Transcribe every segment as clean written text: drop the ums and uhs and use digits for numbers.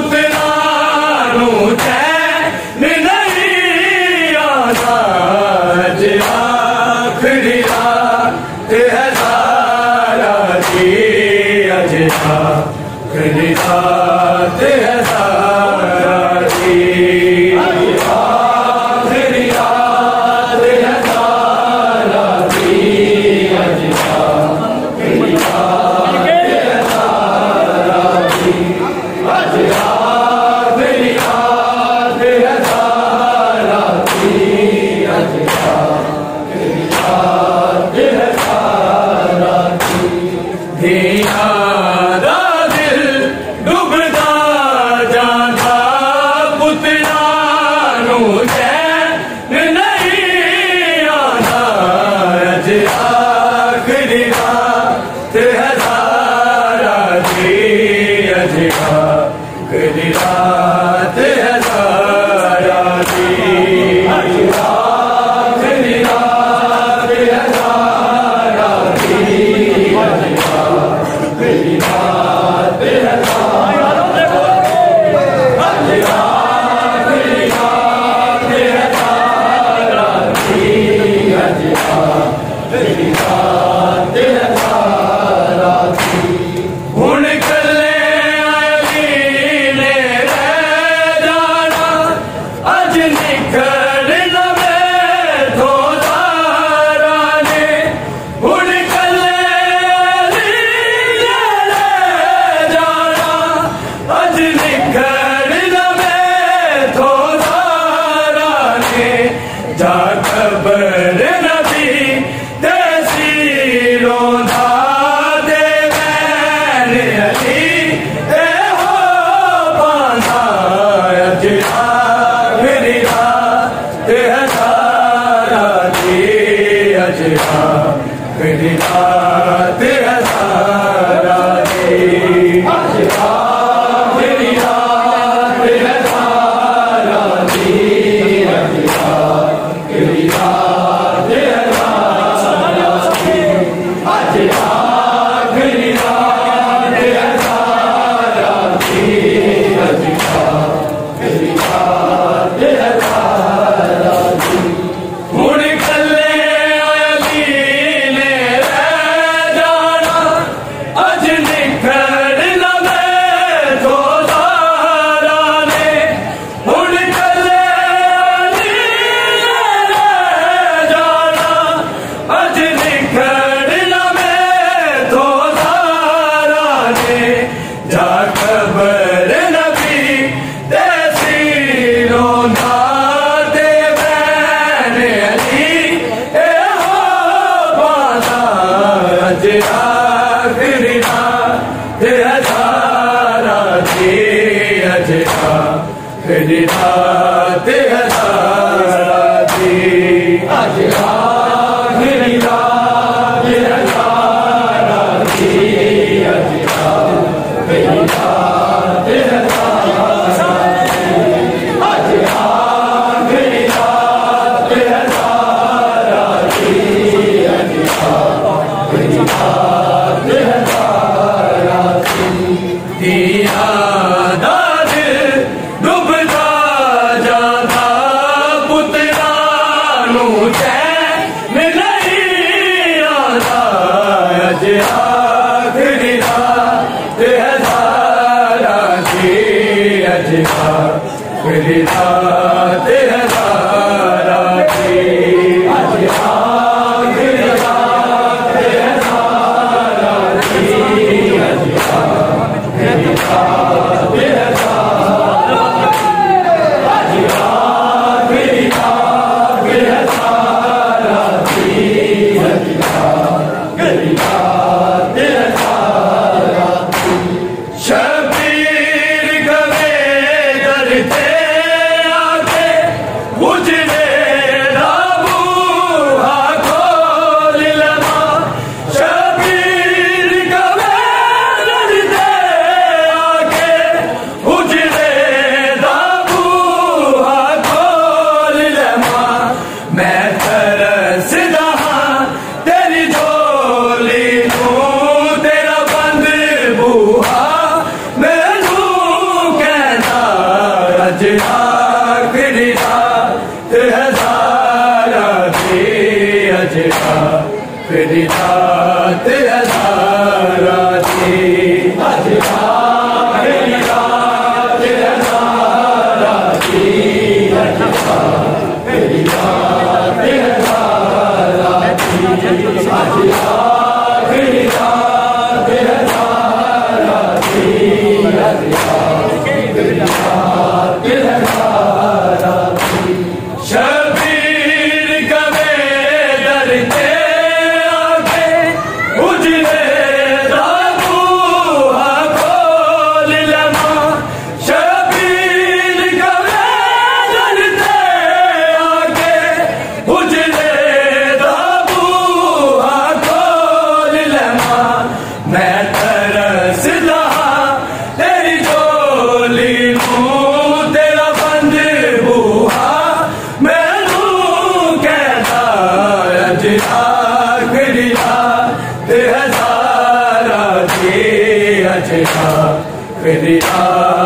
पुत्रानू चैन नहीं आना अज आखिरी रात है सारा दी अज आखिरी रात है सारा दी आखिरी रात है सारा दी अज आखिरी रात है सारा दी अज आखिरी रात है सारा दी अज आखिरी रात है सारा दी धिया दा दिल डुबदा जांदा पुत्रानू चैन नहीं आना अज आखिरी रात है सारा दी अज आखिरी रात है सारा दी अज आखिरी रात है सारा दी अज आखिरी रात है सारा दी अज आखिरी रात है सारा दी अज आखिरी रात है सारा दी हुण कल्ले अली ने रह जाना अज निकलना मैथों दारा ने हुण कल्ले अली ने रह जाना अज निकलना मैथों दारा ने जा खबर नबी तहसीलों दा दे मैन अली ए हो पांदा अज आखिरी रात है सारा दी अज आखिरी रात है सारा दी अज आखिरी रात है सारा दी अज आखिरी रात है सारा दी अज आखिरी रात है सारा दी अज आखिरी रात है सारा दी हुण कल्ले अली ने रह जाना अज निकलना मैथों दारा ने हुण कल्ले अली ने रह जाना अज निकलना मैथों दारा ने जा खबर नबी तहसीलों दा दे मैन अली ए हो पांदा अज आखिरी रात है सारा दी अज आखिरी रात है सारा दी अज आखिरी रात है सारा दी अज आखिरी रात है सारा दी अज आखिरी रात है सारा दी अज आखिरी रात है सारा दी दिया दा दिल डुबदा जांदा पुत्रानू चैन नहीं आना अज आखिरी रात है सारा दी अज आखिरी रात है सारा दी अज आखिरी रात है सारा दी अज आखिरी रात है सारा दी अज आखिरी रात है सारा दी अज आखिरी रात है सारा दी शबीर गवे दर ते आके गुजरे राम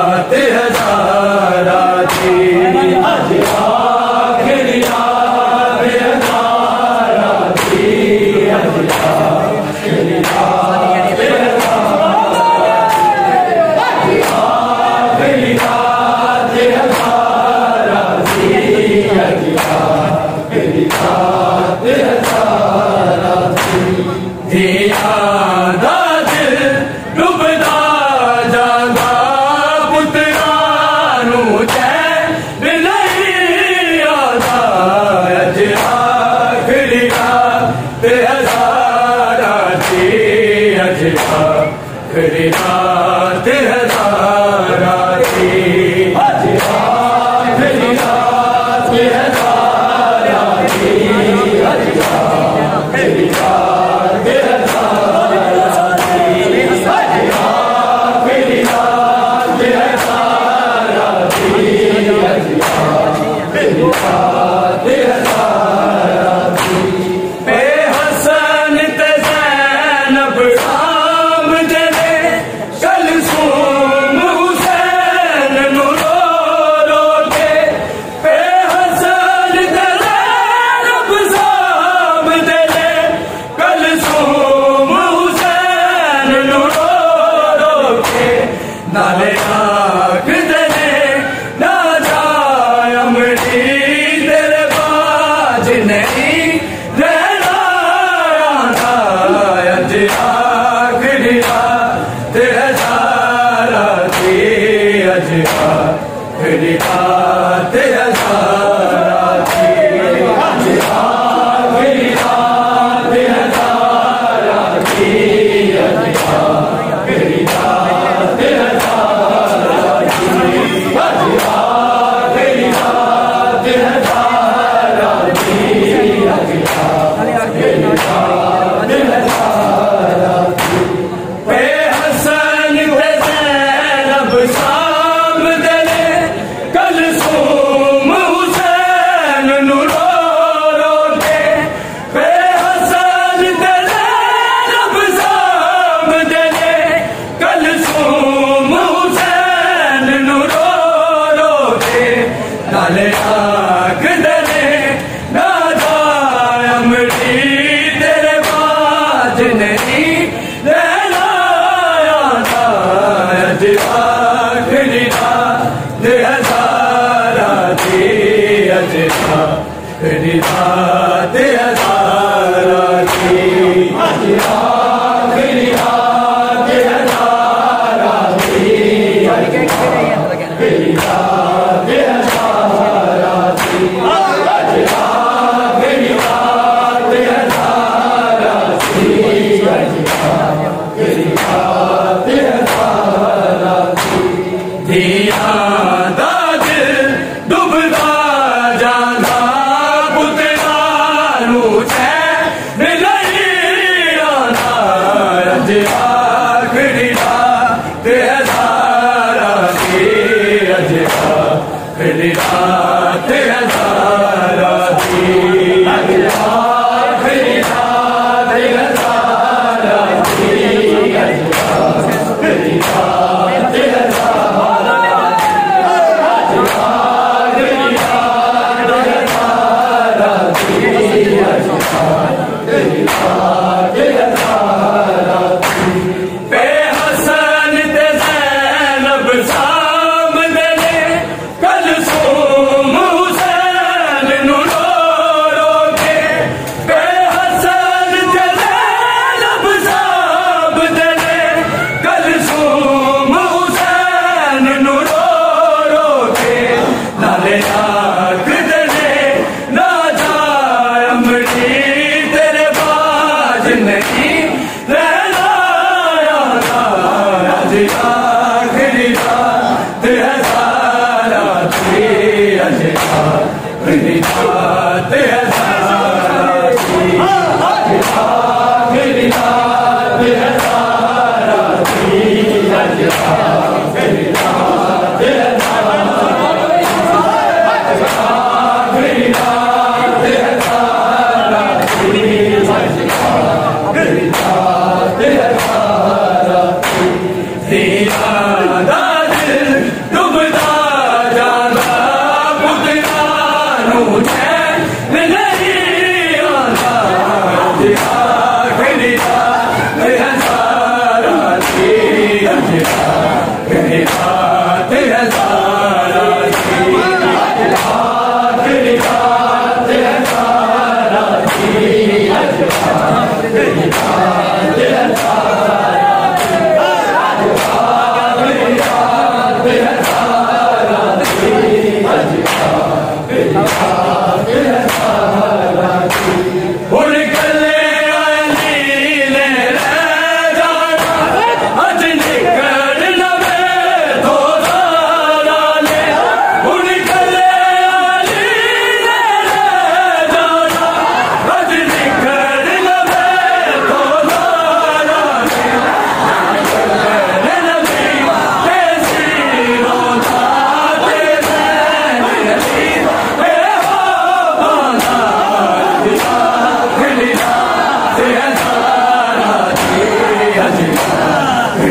रात हजारा थी, आज आखिरी रात हजारा थी, आज आखिरी रात आखिरी रात हजारा थी, आज आखिरी रात हजारा थी। दिया आखिरी रात हजारा थी, आज आखिरी रात हजारा थी, आज आखिरी रात हजारा थी, आज आखिरी रात हजारा थी, आज आखिरी रात हजारा थी। बेहसन ते ज़ैनब नाले आँख दले ना जाय अमरी तेरे बाज नहीं रहना आज आखिरी रात हजारा थी, आज आखिरी रात हजारा थी, आज आखिरी रात हजारा थी, आज आखिरी रात बेहसन ते ज़ैनब शाम दले कलसूम हुसैन नू रो रो के, बेहसन ते ज़ैनब शाम दले कलसूम हुसैन नू रो रो के, नाले आँख दले ना जाय अमरी तेरे बाज नहीं रहना आज आखिरी रात हजारा थी, आज आखिरी रात हजारा थी, आज आखिरी रात हजारा थी, आज आखिरी रात हजारा थी, आज आखिरी रात हजारा थी, आज आखिरी रात हजारा थी। दिया दाद डूबदा जांदा पुतना नू चैन नहीं आना, आज आखिरी रात हजारा थी, आज आखिरी रात हजारा थी, आज आखिरी रात हजारा थी, आज आखिरी रात हजारा थी, आज आखिरी रात हजारा थी। बेहसन ते ज़ैनब शाम दले कलसूम हुसैन नू रो रो के, बेहसन ते ज़ैनब शाम दले कलसूम हुसैन नू रो रो के, नाले आँख दले ना जाय अमरी तेरे बाज नहीं रहना आज आखिरी रात हजारा थी, आज आखिरी रात हजारा थी, आज आखिरी रात हजारा थी, आज आखिरी रात हजारा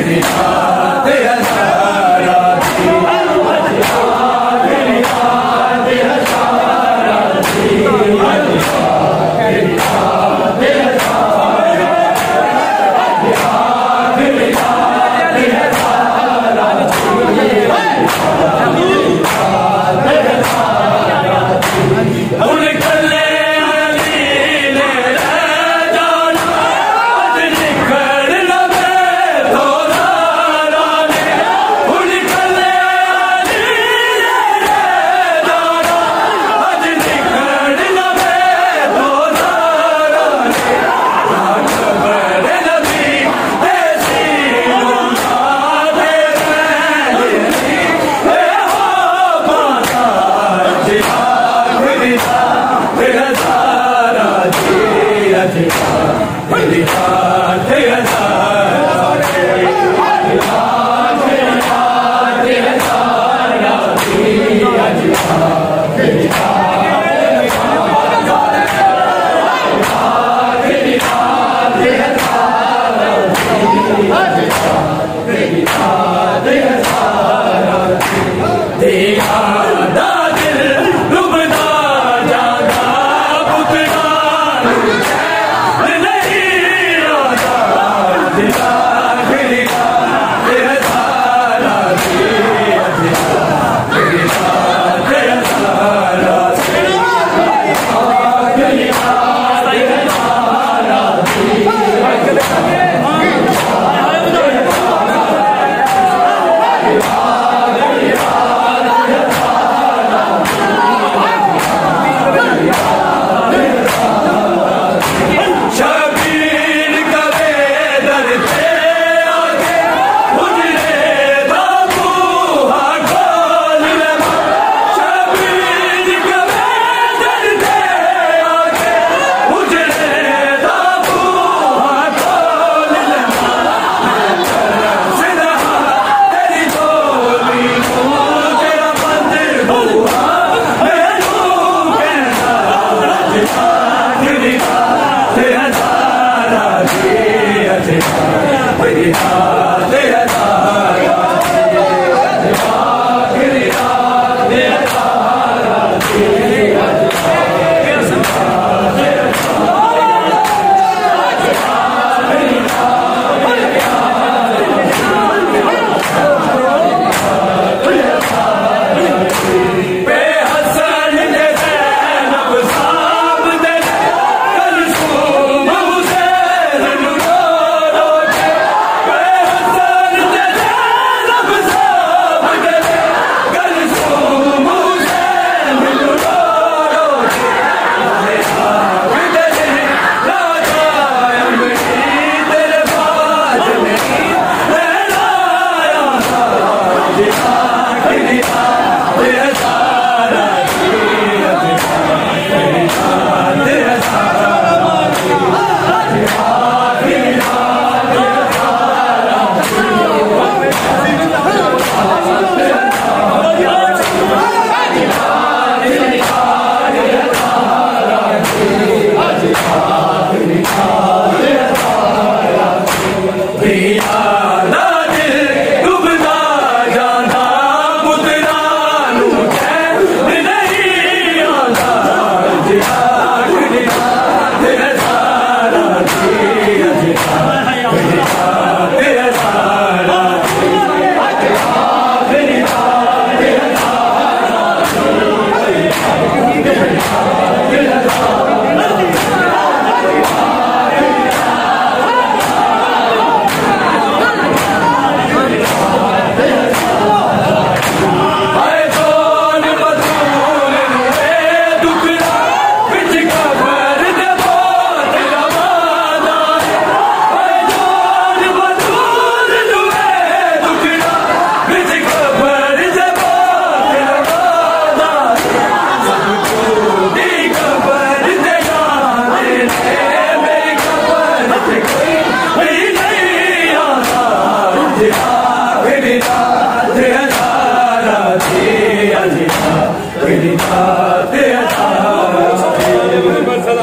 Krishna